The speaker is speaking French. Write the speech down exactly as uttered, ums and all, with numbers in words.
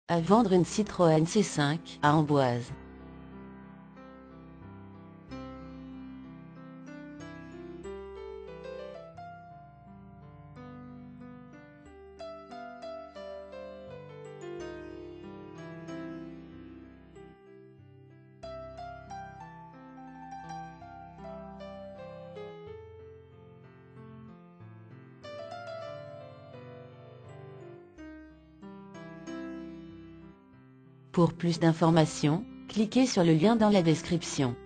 À vendre une Citroën C cinq à Amboise. Pour plus d'informations, cliquez sur le lien dans la description.